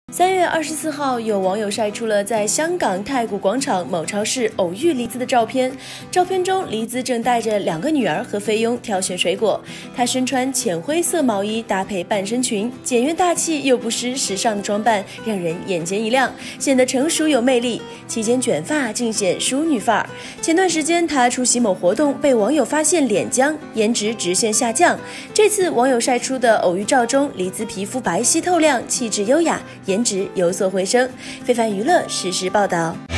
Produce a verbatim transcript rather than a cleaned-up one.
三月二十四号，有网友晒出了在香港太古广场某超市偶遇黎姿的照片。照片中，黎姿正带着两个女儿和菲佣挑选水果。她身穿浅灰色毛衣搭配半身裙，简约大气又不失时尚的装扮，让人眼前一亮，显得成熟有魅力。期间卷发尽显淑女范儿。前段时间，她出席某活动，被网友发现脸僵，颜值直线下降。这次网友晒出的偶遇照中，黎姿皮肤白皙透亮，气质优雅，颜值有所回升。非凡娱乐实时报道。